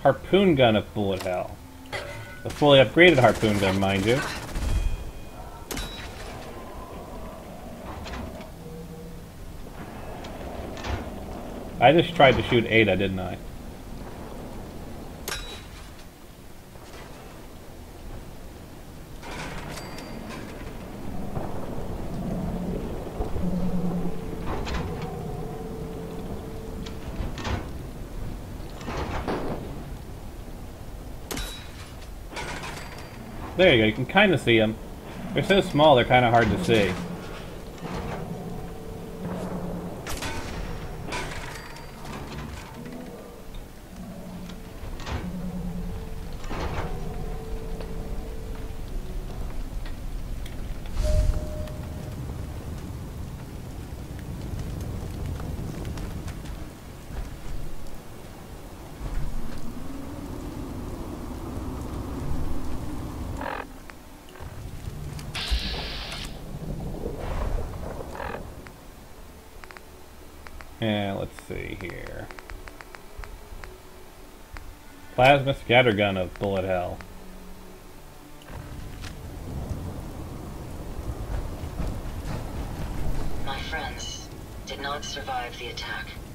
Harpoon gun of bullet hell. A fully upgraded harpoon gun, mind you. I just tried to shoot Ada, didn't I? There you go, you can kind of see them. They're so small, they're kind of hard to see. And let's see here. Plasma scattergun of bullet hell. My friends did not survive the attack.